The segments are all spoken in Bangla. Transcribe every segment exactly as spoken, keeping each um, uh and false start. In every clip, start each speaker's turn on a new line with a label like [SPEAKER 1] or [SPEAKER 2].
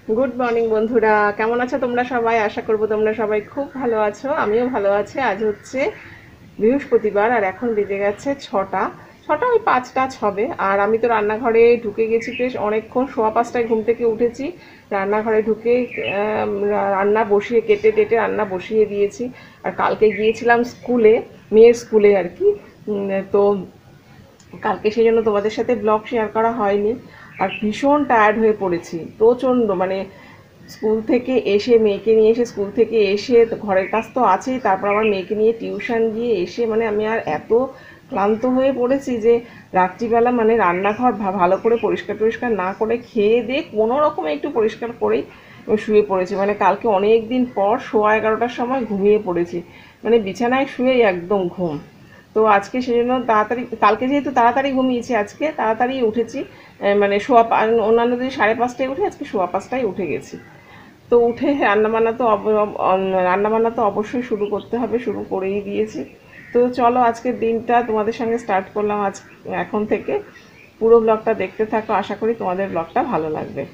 [SPEAKER 1] গুড মর্নিং বন্ধুরা, কেমন আছো তোমরা সবাই? আশা করবো তোমরা সবাই খুব ভালো আছো। আমিও ভালো আছি। আজ হচ্ছে বৃহস্পতিবার আর এখন বেজে গেছে ছটা। ছটা ওই পাঁচ টাচ হবে। আর আমি তো রান্নাঘরে ঢুকে গেছি, বেশ অনেকক্ষণ, সোয়া পাঁচটায় ঘুম থেকে উঠেছি। রান্নাঘরে ঢুকে আম, রান্না বসিয়ে কেটে টেটে রান্না বসিয়ে দিয়েছি। আর কালকে গিয়েছিলাম স্কুলে, মেয়ের স্কুলে আর কি। উম, তো কালকে সেই জন্য তোমাদের সাথে ব্লগ শেয়ার করা হয়নি। আর ভীষণ টায়ার্ড হয়ে পড়েছি প্রচণ্ড, মানে স্কুল থেকে এসে, মেয়েকে নিয়ে এসে স্কুল থেকে এসে তো ঘরের কাজ তো আছেই, তারপর আমার মেয়েকে নিয়ে টিউশন গিয়ে এসে মানে আমি আর এত ক্লান্ত হয়ে পড়েছি যে রাত্রিবেলা মানে রান্নাঘর ভা- ভালো করে পরিষ্কার টরিষ্কার না করে খেয়ে দিয়ে কোনো রকমে একটু পরিষ্কার করেই আমি শুয়ে পড়েছি। মানে কালকে অনেক দিন পর সোয়া এগারোটার সময় ঘুমিয়ে পড়েছি, মানে বিছানায় শুয়েই একদম ঘুম। তো আজকে সেজন্য তাড়াতাড়ি, কালকে যেহেতু তাড়াতাড়ি ঘুমিয়েছি আজকে তাড়াতাড়ি উঠেছি। আহ, মানে সোয়া পা- অন্যান্য দিন সাড়ে পাঁচটায় উঠে আজকে সোয়া পাঁচটায় উঠে গেছি। তো উঠে রান্নাবান্না তো অব- অন- রান্নাবান্না তো অবশ্যই শুরু করতে হবে, শুরু করেই দিয়েছি। তো চলো আজকের দিনটা তোমাদের সঙ্গে স্টার্ট করলাম আজ, এখন থেকে। পুরো ব্লগটা দেখতে থাকো, আশা করি তোমাদের ব্লগটা ভালো লাগবে।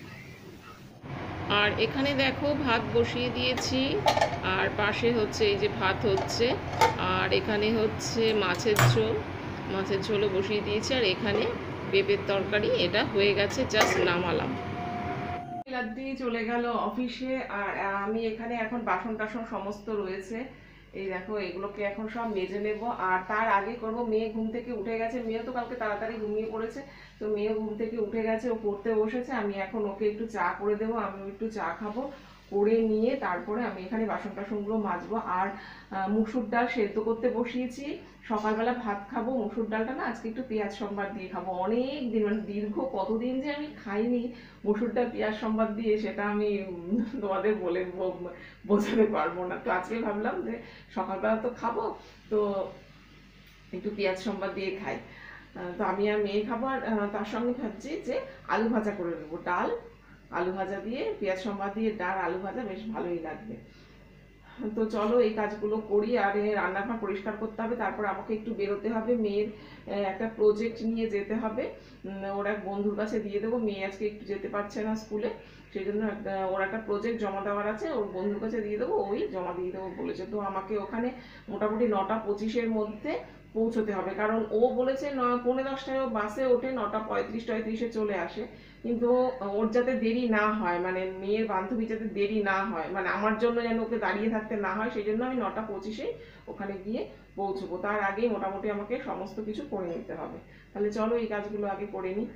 [SPEAKER 1] আর এখানে দেখো ভাত বসিয়ে দিয়েছি, আর পাশে হচ্ছে এই যে ভাত হচ্ছে, আর এখানে হচ্ছে মাছের ঝোল, মাছের ঝোলও বসিয়ে দিয়েছি। আর এখানে পেঁপের তরকারি, এটা হয়ে গেছে, জাস্ট নামালাম। লাদ্দি চলে গেল অফিসে। আর আমি এখানে এখন বাসন টাসন সমস্ত রয়েছে, এই দেখো এগুলোকে এখন সব মেজে নেব। আর তার আগে করব, মেয়ে ঘুম থেকে উঠে গেছে, মেয়ে তো কালকে তাড়াতাড়ি ঘুমিয়ে পড়েছে। তো মেয়ে ঘুম থেকে উঠে গেছে, ও পড়তে বসেছে, আমি এখন ওকে একটু চা করে দেবো, আমিও একটু চা খাবো। করে নিয়ে তারপরে আমি এখানে বাসন টাসনগুলো মাজবো। আর আহ, মুসুর ডাল সেদ্ধ করতে বসিয়েছি। সকালবেলা ভাত খাবো, মুসুর ডালটা না আজকে একটু পেঁয়াজ সম্বার দিয়ে খাবো। অনেক দিন, মানে দীর্ঘ কতদিন যে আমি খাইনি মসুর ডাল পেঁয়াজ সম্বাদ দিয়ে, সেটা আমি উম, তোমাদের বলে ব- বোঝাতে পারবো না। তো আজকে ভাবলাম যে সকালবেলা তো খাবো, তো একটু পেঁয়াজ সম্বাদ দিয়ে খাই। আহ, তো আমি আর মেয়ে খাবো। আর আহ, তার সঙ্গে ভাবছি যে আলু ভাজা করে নেবো, ডাল আলু ভাজা দিয়ে, পেঁয়াজ সম্বাদ দিয়ে ডাল আলু ভাজা বেশ ভালোই লাগবে। তো চলো এই কাজগুলো করি। আর এ রান্নাঘর পরিষ্কার করতে হবে, তারপর আমাকে একটু বেরোতে হবে, মেয়ের আহ, একটা প্রজেক্ট নিয়ে যেতে হবে। উম, ওর এক বন্ধুর কাছে দিয়ে দেবো, মেয়ে আজকে একটু যেতে পারছে না স্কুলে, সেই জন্য একটা ওর একটা প্রজেক্ট জমা দেওয়ার আছে, ওর বন্ধুর কাছে দিয়ে দেবো, ওই জমা দিয়ে দেবো বলেছে। তো আমাকে ওখানে মোটামুটি নটা পঁচিশের মধ্যে পৌঁছতে হবে, কারণ ও বলেছে ন পৌনে দশটায় ও বাসে ওঠে, নটা পঁয়ত্রিশ টয়ত্রিশে চলে আসে। কিন্তু ওর যাতে দেরি না হয়, মানে মেয়ের বান্ধবী যাতে দেরি না হয়, মানে আমার জন্য যেন ওকে দাঁড়িয়ে থাকতে না হয়, সেই জন্য আমি নটা পঁচিশেই ওখানে গিয়ে পৌঁছবো। তার আগেই মোটামুটি আমাকে সমস্ত কিছু করে নিতে হবে। তাহলে চলো এই কাজগুলো আগে করে নিই।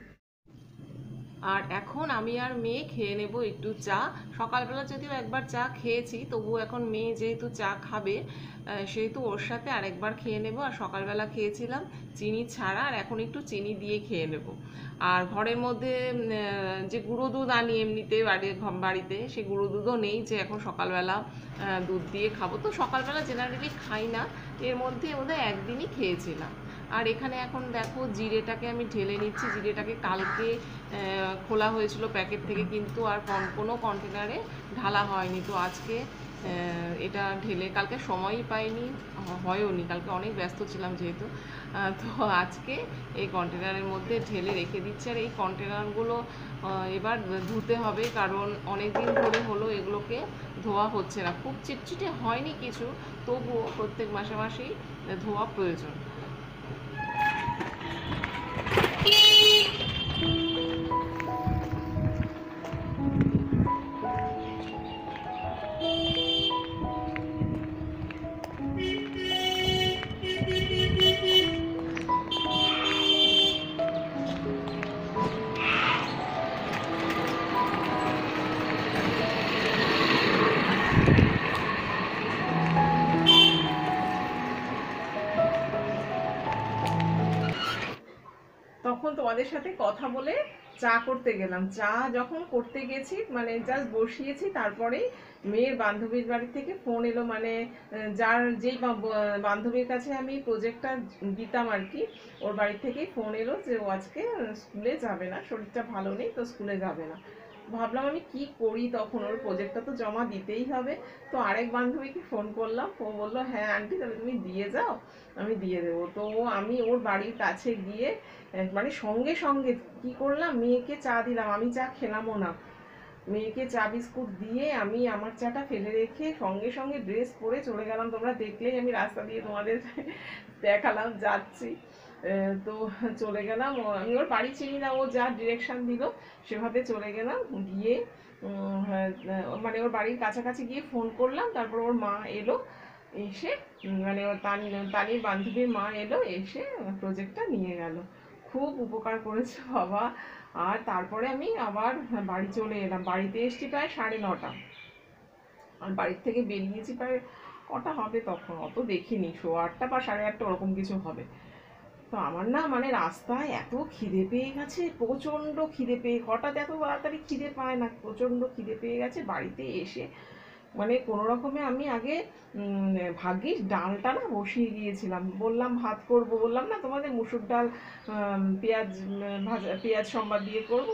[SPEAKER 1] আর এখন আমি আর মেয়ে খেয়ে নেব একটু চা। সকালবেলা যদিও একবার চা খেয়েছি, তবুও এখন মেয়ে যেহেতু চা খাবে, আহ, সেহেতু ওর সাথে আরেকবার খেয়ে নেব। আর সকালবেলা খেয়েছিলাম চিনি ছাড়া, আর এখন একটু চিনি দিয়ে খেয়ে নেব। আর ঘরের মধ্যে উম, আহ, যে গুঁড়ো দুধ আনি এমনিতে বাড়ি বাড়িতে, সে গুঁড়ো দুধও নেই যে এখন সকালবেলা আহ, দুধ দিয়ে খাবো। তো সকালবেলা জেনারেলি খাই না, এর মধ্যে বোধহয় একদিনই খেয়েছিলাম। আর এখানে এখন দেখো জিরেটাকে আমি ঢেলে নিচ্ছি। জিরেটাকে কালকে আহ, খোলা হয়েছিল প্যাকেট থেকে, কিন্তু আর কন- কোনো কন্টেনারে ঢালা হয়নি। তো আজকে আহ, এটা ঢেলে, কালকে সময়ই পাইনি, হ- হয়ওনি, কালকে অনেক ব্যস্ত ছিলাম যেহেতু। আহ, তো আজকে এই কন্টেনারের মধ্যে ঢেলে রেখে দিচ্ছি। আর এই কন্টেনারগুলো আহ, এবার ধুতে হবে, কারণ অনেক দিন ধরে হলো এগুলোকে ধোয়া হচ্ছে না। খুব চিটচিটে হয়নি কিছু, তবুও প্রত্যেক মাসে মাসেই ধোয়া প্রয়োজন। তখন তোমাদের সাথে কথা বলে চা করতে গেলাম। চা যখন করতে গেছি, মানে জাস্ট বসিয়েছি, তারপরেই মেয়ের বান্ধবীর বাড়ি থেকে ফোন এলো, মানে আহ, যার যেই বা- ব- বান্ধবীর কাছে আমি প্রজেক্টটা দিতাম আর কি, ওর বাড়ি থেকেই ফোন এলো যে ও আজকে স্কুলে যাবে না, শরীরটা ভালো নেই, তো স্কুলে যাবে না। ভাবলাম আমি কি করি, তখন ওর প্রজেক্টটা তো জমা দিতেই হবে। তো আরেক বান্ধবীকে ফোন করলাম, ও বললো হ্যাঁ আন্টি তাহলে তুমি দিয়ে যাও, আমি দিয়ে দেবো। তো আমি ওর বাড়ির কাছে গিয়ে আহ, মানে সঙ্গে সঙ্গে কি করলাম, মেয়েকে চা দিলাম, আমি চা খেলামও না। মেয়েকে চা বিস্কুট দিয়ে আমি আমার চাটা ফেলে রেখে সঙ্গে সঙ্গে ড্রেস পরে চলে গেলাম। তোমরা দেখলেই আমি রাস্তা দিয়ে তোমাদের দেখালাম যাচ্ছি। তো চলে গেলাম, আমি ওর বাড়ি চিনি না, ও যা ডিরেকশন দিল সেভাবে চলে গেলাম। গিয়ে মানে ওর বাড়ির কাছাকাছি গিয়ে ফোন করলাম, তারপর ওর মা এলো, এসে মানে ওর তানির বান্ধবীর মা এলো, এসে প্রজেক্টটা নিয়ে গেল। খুব উপকার করেছে বাবা। আর তারপরে আমি আবার বাড়ি চলে এলাম। বাড়িতে এসেছি প্রায় সাড়ে নটা, আর বাড়ির থেকে বেরিয়েছি প্রায় কটা হবে তখন, অত দেখিনি, শো আটটা বা সাড়ে আটটা ওরকম কিছু হবে। তো আমার না মানে রাস্তায় এত খিদে পেয়ে গেছে, প্রচণ্ড খিদে পেয়ে, হঠাৎ এত তাড়াতাড়ি খিদে পায় না, প্রচণ্ড খিদে পেয়ে গেছে। বাড়িতে এসে মানে কোনো রকমে আমি আগে ভাগ্যিস ডালটা না বসিয়ে গিয়েছিলাম, বললাম ভাত করব, বললাম না তোমাদের মুসুর ডাল পেঁয়াজ ভাজা পেঁয়াজ সম্বাদ দিয়ে করব।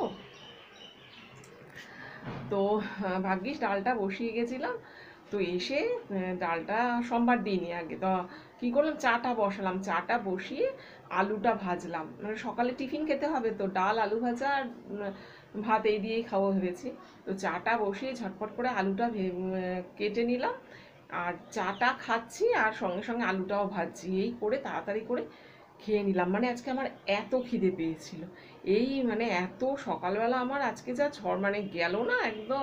[SPEAKER 1] তো ভাগ্যিস ডালটা বসিয়ে গেছিলাম। তো এসে ডালটা সোমবার দিইনি আগে, তো কী করলাম, চাটা বসালাম, চাটা বসিয়ে আলুটা ভাজলাম, মানে সকালে টিফিন খেতে হবে তো, ডাল আলু ভাজা আর ভাত এই দিয়েই খাওয়া ভেবেছি। তো চাটা বসিয়ে ঝটপট করে আলুটা কেটে নিলাম, আর চাটা খাচ্ছি আর সঙ্গে সঙ্গে আলুটাও ভাজছি, এই করে তাড়াতাড়ি করে খেয়ে নিলাম। মানে আজকে আমার এত খিদে পেয়েছিল, এই মানে এত সকালবেলা আমার আজকে যা ঝড় মানে গেল না, একদম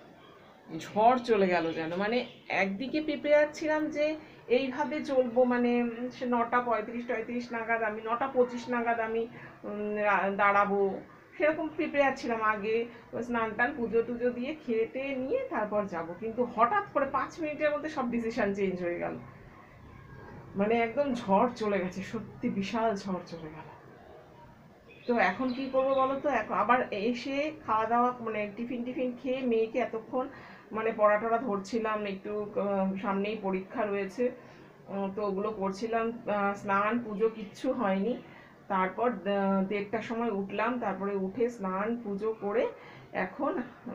[SPEAKER 1] ঝড় চলে গেল যেন। মানে একদিকে প্রিপেয়ার ছিলাম যে এইভাবে চলবো, মানে সে নটা পঁয়ত্রিশ টয়ত্রিশ নাগাদ আমি নটা পঁচিশ নাগাদ আমি দাঁড়াবো, সেরকম প্রিপেয়ার ছিলাম। আগে স্নান টান পুজো টুজো দিয়ে খেতে নিয়ে তারপর যাব, কিন্তু হঠাৎ করে পাঁচ মিনিটের মধ্যে সব ডিসিশন চেঞ্জ হয়ে গেল। মানে একদম ঝড় চলে গেছে, সত্যি বিশাল ঝড় চলে গেল। তো এখন কি করবো বলো তো, এখন আবার এসে খাওয়া দাওয়া মানে টিফিন টিফিন খেয়ে মেয়েকে এতক্ষণ মানে পড়া টড়া ধরছিলাম, একটু সামনেই পরীক্ষা রয়েছে তো ওগুলো করছিলাম, স্নান পুজো কিচ্ছু হয়নি। তারপর দেড়টার সময় উঠলাম, তারপরে উঠে স্নান পুজো করে এখন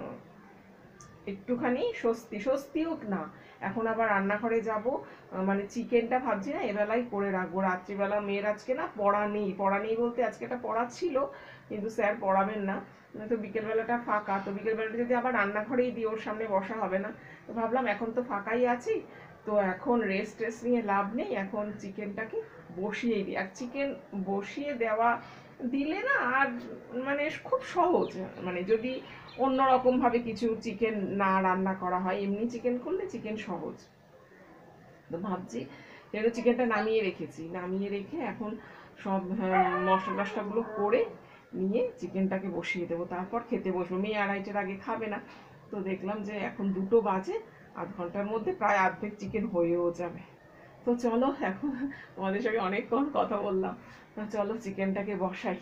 [SPEAKER 1] একটুখানি স্বস্তি, স্বস্তিও না, এখন আবার রান্নাঘরে যাব, মানে চিকেনটা ভাবছি না এবেলাই করে রাখবো, রাত্রিবেলা মেয়ের আজকে না পড়া নেই, পড়া নেই বলতে আজকে একটা পড়া ছিল কিন্তু স্যার পড়াবেন না, তো বিকেলবেলাটা ফাঁকা, তো বিকেলবেলাটা যদি আবার রান্নাঘরেই দিই ওর সামনে বসা হবে না, তো ভাবলাম এখন তো ফাঁকাই আছি, তো এখন রেস্ট টেস্ট নিয়ে লাভ নেই, এখন চিকেনটাকে বসিয়েই দিই। আর চিকেন বসিয়ে দেওয়া দিলে না আর মানে খুব সহজ, মানে যদি অন্যরকমভাবে কিছু চিকেন না রান্না করা হয়, এমনি চিকেন করলে চিকেন সহজ। তো ভাবছি যেহেতু চিকেনটা নামিয়ে রেখেছি, নামিয়ে রেখে এখন সব মশলা টশলাগুলো করে নিয়ে চিকেনটাকে বসিয়ে দেবো, তারপর খেতে বসবো। মেয়ে আড়াইটার আগে খাবে না, তো দেখলাম যে এখন দুটো বাজে, আধ ঘন্টার মধ্যে প্রায় অর্ধেক চিকেন হয়েও যাবে। তো চলো, এখন তোমাদের সঙ্গে অনেকক্ষণ কথা বললাম, তো চলো চিকেনটাকে বসাই।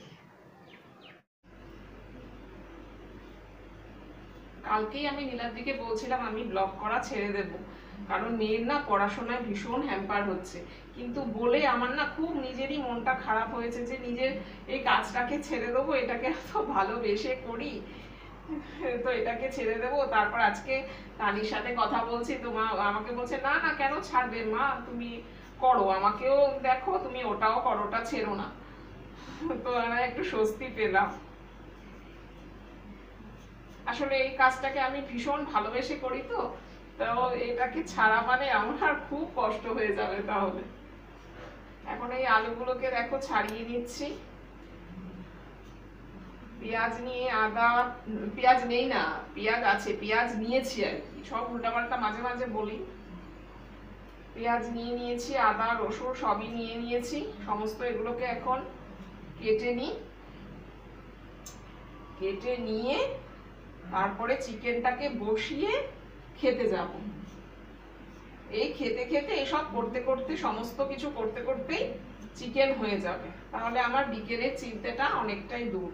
[SPEAKER 1] কালকেই আমি নীলাদ্রিকে বলছিলাম আমি ব্লগ করা ছেড়ে দেবো, কারণ মেয়ের না পড়াশোনায় ভীষণ হ্যাম্পার হচ্ছে, কিন্তু বলে আমার না খুব নিজেরই মনটা খারাপ হয়েছে যে নিজের এই কাজটাকে ছেড়ে দেবো, এটাকে এত ভালোবেসে করি, তো এটাকে ছেড়ে দেবো। তারপর আজকে তানির সাথে কথা বলছি, তো মা আমাকে বলছে না না কেন ছাড়বে মা, তুমি করো, আমাকেও দেখো, তুমি ওটাও করো, ওটা ছেড়ো না। তো আমরা একটু স্বস্তি পেলাম। আসলে এই কাজটাকে আমি ভীষণ ভালোবেসে করি, তো তো এটাকে ছাড়া মানে আমার খুব কষ্ট হয়ে যাবে। তাহলে এখন এই আলুগুলোকে দেখো ছাড়িয়ে নিচ্ছি, পেঁয়াজ নিয়ে আদা, পেঁয়াজ নেই না, পেঁয়াজ আছে, পেঁয়াজ নিয়েছি আর কি, সব উল্টাপাল্টা মাঝে মাঝে বলি। পেঁয়াজ নিয়ে নিয়েছি, আদা রসুন সবই নিয়ে নিয়েছি, সমস্ত এগুলোকে এখন কেটে নিই, কেটে নিয়ে তারপরে চিকেনটাকে বসিয়ে খেতে যাব। এই খেতে খেতে এসব করতে করতে সমস্ত কিছু করতে করতেই চিকেন হয়ে যাবে, তাহলে আমার বিকেলের চিন্তাটা অনেকটাই দূর।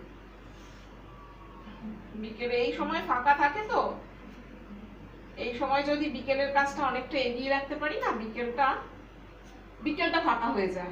[SPEAKER 1] বিকেলে এই সময় ফাঁকা থাকে, তো এই সময় যদি বিকেলের কাজটা অনেকটা এগিয়ে রাখতে পারি না, বিকেলটা বিকেলটা ফাঁকা হয়ে যায়।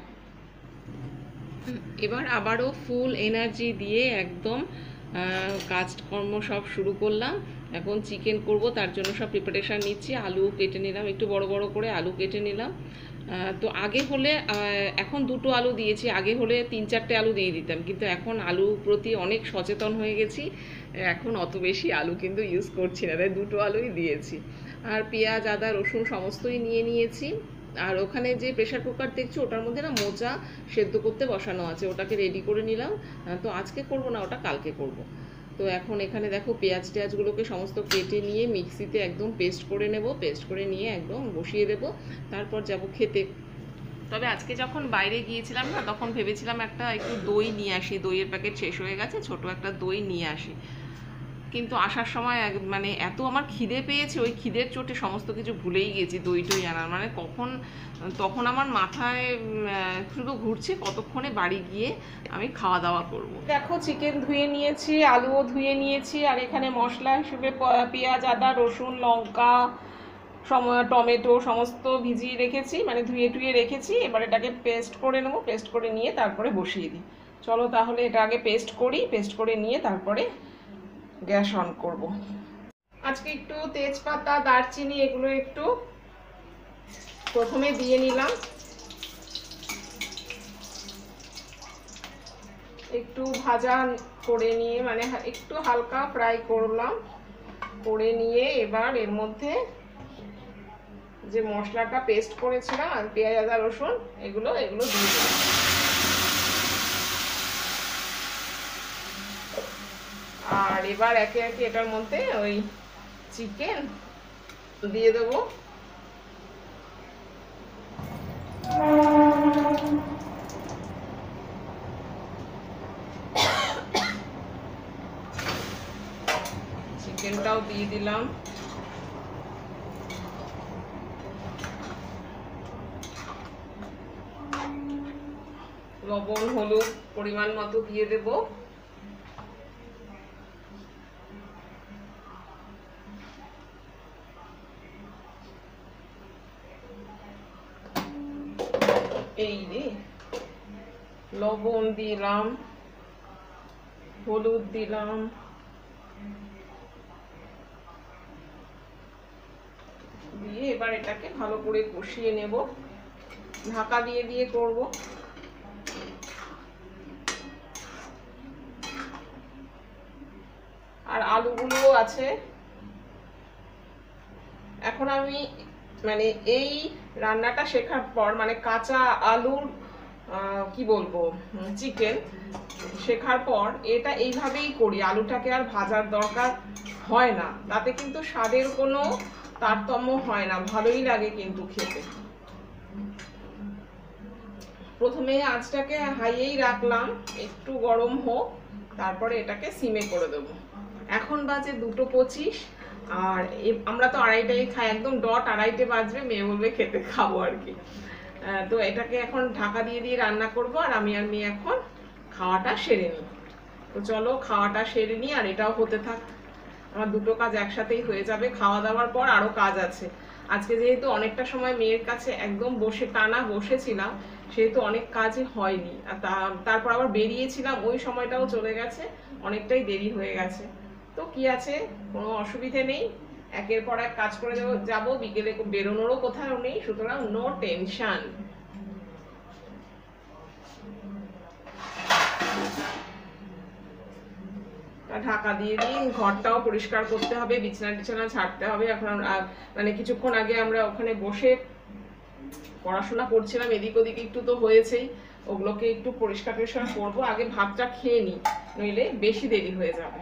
[SPEAKER 1] এবার আবারও ফুল এনার্জি দিয়ে একদম কাজকর্ম সব শুরু করলাম। এখন চিকেন করব, তার জন্য সব প্রিপারেশান নিচ্ছি। আলু কেটে নিলাম, একটু বড় বড় করে আলু কেটে নিলাম, তো আগে হলে এখন দুটো আলু দিয়েছি, আগে হলে তিন চারটে আলু দিয়ে দিতাম, কিন্তু এখন আলু প্রতি অনেক সচেতন হয়ে গেছি, এখন অত বেশি আলু কিন্তু ইউজ করছি না, তাই দুটো আলুই দিয়েছি। আর পেঁয়াজ আদা রসুন সমস্তই নিয়ে নিয়েছি। আর ওখানে যে প্রেশার কুকার দেখছি ওটার মধ্যে না মোচা সেদ্ধ করতে বসানো আছে, ওটাকে রেডি করে নিলাম। তো আজকে করব না, ওটা কালকে করব। তো এখন এখানে দেখো পেঁয়াজ টেয়াজগুলোকে সমস্ত কেটে নিয়ে মিক্সিতে একদম পেস্ট করে নেব, পেস্ট করে নিয়ে একদম বসিয়ে দেব, তারপর যাব খেতে। তবে আজকে যখন বাইরে গিয়েছিলাম না, তখন ভেবেছিলাম একটা একটু দই নিয়ে আসি, দইয়ের প্যাকেট শেষ হয়ে গেছে, ছোট একটা দই নিয়ে আসি। কিন্তু আসার সময় মানে এত আমার খিদে পেয়েছে, ওই খিদের চোটে সমস্ত কিছু ভুলেই গেছি দই টই আনার, মানে কখন তখন আমার মাথায় শুধু ঘুরছে কতক্ষণে বাড়ি গিয়ে আমি খাওয়া দাওয়া করব। দেখো চিকেন ধুয়ে নিয়েছি, আলুও ধুয়ে নিয়েছি, আর এখানে মশলা হিসেবে পেঁয়াজ আদা রসুন লঙ্কা টমেটো সমস্ত ভিজিয়ে রেখেছি, মানে ধুয়ে টুয়ে রেখেছি। এবার এটাকে পেস্ট করে নেবো, পেস্ট করে নিয়ে তারপরে বসিয়ে দিই। চলো তাহলে এটা আগে পেস্ট করি, পেস্ট করে নিয়ে তারপরে গ্যাস অন করব। আজকে একটু তেজপাতা দারচিনি এগুলো একটু প্রথমে দিয়ে নিলাম, একটু ভাজা করে নিয়ে মানে একটু হালকা ফ্রাই করলাম, করে নিয়ে এবার এর মধ্যে যে মশলাটা পেস্ট করেছিলাম আর পেঁয়াজ আদা রসুন এগুলো এগুলো দিয়ে দিলাম। আর এবার একে একে এটার মধ্যে ওই চিকেন দিয়ে দেবো। চিকেনটাও দিয়ে দিলাম। লবণ হলুদ পরিমাণ মতো দিয়ে দেব। এই রে লবণ দিলাম, হলুদ দিলাম, দিয়ে এবার এটাকে ভালো করে কষিয়ে নেব, ঢাকা দিয়ে দিয়ে করব। আর আলুগুলো আছে। এখন আমি মানে এই রান্নাটা শেখার পর মানে কাঁচা আলুর কি বলবো চিকেন শেখার পর এটা এইভাবেই করি, আলুটাকে আর ভাজার দরকার হয় না, তাতে কিন্তু স্বাদের কোনো তারতম্য হয় না, ভালোই লাগে কিন্তু খেতে। প্রথমে আঁচটাকে হাইয়েই রাখলাম, একটু গরম হোক, তারপরে এটাকে সিমে করে দেবো। এখন বাজে দুটো পঁচিশ, আর আমরা তো আড়াইটাই খাই, একদম ডট আড়াইটে বাজবে, মেয়ে বলবে খেতে খাবো আর কি। তো এটাকে এখন ঢাকা দিয়ে দিয়ে রান্না করব, আর আমি আর মেয়ে এখন খাওয়াটা সেরে নিই। তো চলো খাওয়াটা সেরে নিই, আর এটাও হতে থাক, আমার দুটো কাজ একসাথেই হয়ে যাবে। খাওয়া দাওয়ার পর আরও কাজ আছে। আজকে যেহেতু অনেকটা সময় মেয়ের কাছে একদম বসে টানা বসেছিলাম, সেহেতু অনেক কাজই হয়নি, আর তারপর আবার বেরিয়েছিলাম, ওই সময়টাও চলে গেছে, অনেকটাই দেরি হয়ে গেছে। তো কি আছে, কোনো অসুবিধে নেই, একের পর এক কাজ করে যাবো, বিকেলে বেরোনোরও কোথাও নেই, সুতরাং নো টেনশন। ঢাকা দিয়ে দিই, ঘরটাও পরিষ্কার করতে হবে, বিছানা টিছানা ছাড়তে হবে। এখন মানে কিছুক্ষণ আগে আমরা ওখানে বসে পড়াশোনা করছিলাম, এদিক ওদিক একটু তো হয়েছেই, ওগুলোকে একটু পরিষ্কার পরিষ্কার করবো। আগে ভাতটা খেয়ে নিই, নইলে বেশি দেরি হয়ে যাবে।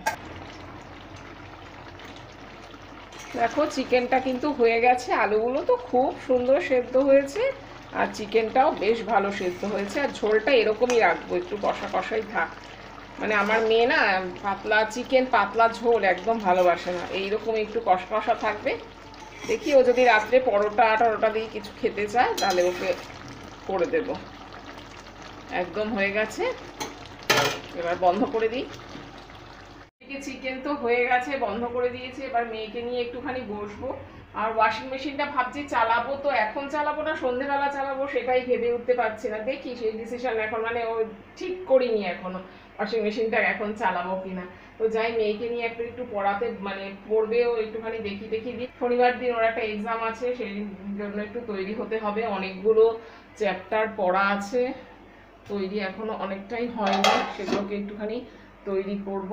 [SPEAKER 1] দেখো চিকেনটা কিন্তু হয়ে গেছে, আলুগুলো তো খুব সুন্দর সেদ্ধ হয়েছে, আর চিকেনটাও বেশ ভালো সেদ্ধ হয়েছে। আর ঝোলটা এরকমই রাখবো, একটু কষা কষাই থাক, মানে আমার মেয়ে না পাতলা চিকেন পাতলা ঝোল একদম ভালোবাসে না, এইরকম একটু কষা কষা থাকবে। দেখি ও যদি রাত্রে পরোটা টরোটা দিয়ে কিছু খেতে চায় তাহলে ওকে করে দেব। একদম হয়ে গেছে, এবার বন্ধ করে দিই। চিকেন তো হয়ে গেছে, বন্ধ করে দিয়েছি, এবার মেয়েকে নিয়ে একটুখানি বসবো। আর ওয়াশিং মেশিনটা ভাবছি চালাবো, তো এখন চালাবো না সন্ধ্যেবেলা চালাবো সেটাই ভেবে উঠতে পারছি না। দেখি সেই ডিসিশন এখন মানে ও ঠিক করিনি এখনো, ওয়াশিং মেশিনটা এখন চালাবো কিনা। তো যাই মেয়েকে নিয়ে একটু একটু পড়াতে মানে পড়বেও একটুখানি দেখি দেখি দিই। শনিবার দিন ওর একটা এক্সাম আছে, সেই জন্য একটু তৈরি হতে হবে, অনেকগুলো চ্যাপ্টার পড়া আছে, তৈরি এখনো অনেকটাই হয়নি, সেগুলোকে একটুখানি তৈরি করব।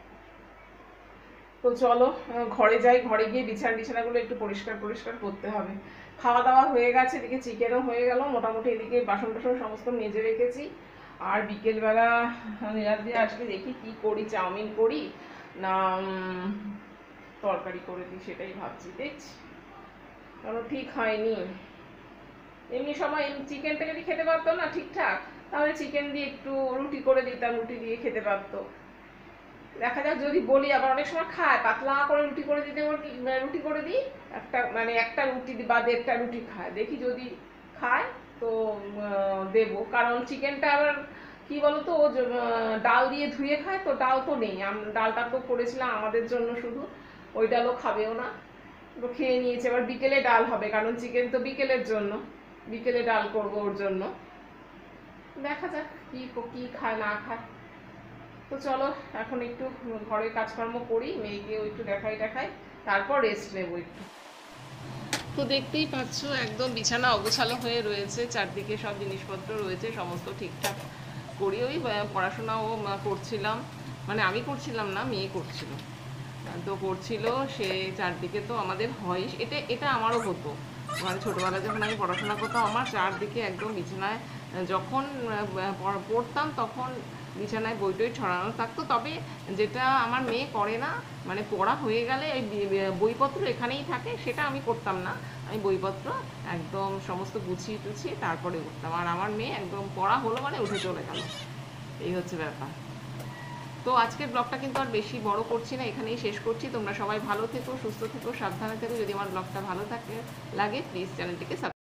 [SPEAKER 1] তো চলো ঘরে যাই, ঘরে গিয়ে বিছানা বিছানাগুলো একটু পরিষ্কার পরিষ্কার করতে হবে। খাওয়া দাওয়া হয়ে গেছে, এদিকে চিকেনও হয়ে গেল মোটামুটি, এদিকে বাসন টাসন সমস্ত মেজে রেখেছি। আর বিকেলবেলা রাত দিয়ে আসলে দেখি কি করি, চাউমিন করি না তরকারি করে দিই, সেটাই ভাবছি, দেখছি কারণ ঠিক হয়নি। এমনি সময় চিকেনটাকে দিয়ে খেতে পারতো না ঠিকঠাক, তাহলে চিকেন দিয়ে একটু রুটি করে দিতাম, রুটি দিয়ে খেতে পারতো। দেখা যাক যদি বলি, আবার অনেক সময় খায় পাতলা করে রুটি করে দিতে, রুটি করে দিই একটা মানে একটা রুটি বা দেড়টা রুটি খায়, দেখি যদি খায় তো দেবো। কারণ চিকেনটা আবার কি বলতো, ও ডাল দিয়ে ধুয়ে খায়, তো ডাল তো নেই, ডালটা তো করেছিলাম আমাদের জন্য শুধু, ওই ডালও খাবেও না, তো খেয়ে নিয়েছে। এবার বিকেলে ডাল হবে, কারণ চিকেন তো বিকেলের জন্য, বিকেলে ডাল করবো ওর জন্য। দেখা যাক কি কি খায় না খায়। তো চলো এখন একটু ঘরের কাজকর্ম করি, মেয়েকেও একটু দেখাই দেখাই, তারপর রেস্ট নেবো একটু। তো দেখতেই পাচ্ছ একদম বিছানা অগোছালো হয়ে রয়েছে, চারদিকে সব জিনিসপত্র রয়েছে, সমস্ত ঠিকঠাক করি। ওই পড়াশোনাও করছিলাম, মানে আমি করছিলাম না, মেয়ে করছিল, তো করছিল সে, চারদিকে তো আমাদের হয়, এটা এটা আমারও হতো, মানে ছোটোবেলায় যখন আমি পড়াশোনা করতাম আমার চারদিকে একদম বিছানায়, যখন পড়তাম তখন বিছানায় বই টই ছড়ানো থাকতো। তবে যেটা আমার মেয়ে করে না, মানে পড়া হয়ে গেলে ওই বইপত্র এখানেই থাকে, সেটা আমি করতাম না, আমি বইপত্র একদম সমস্ত গুছিয়ে টুছিয়ে তারপরে উঠতাম, আর আমার মেয়ে একদম পড়া হলো মানে উঠে চলে গেল, এই হচ্ছে ব্যাপার। তো আজকের ব্লগটা কিন্তু আর বেশি বড় করছি না, এখানেই শেষ করছি। তোমরা সবাই ভালো থেকো, সুস্থ থেকো, সাবধানে থেকো। যদি আমার ব্লগটা ভালো থাকে লাগে প্লিজ চ্যানেলটিকে সাবস্ক্রাইব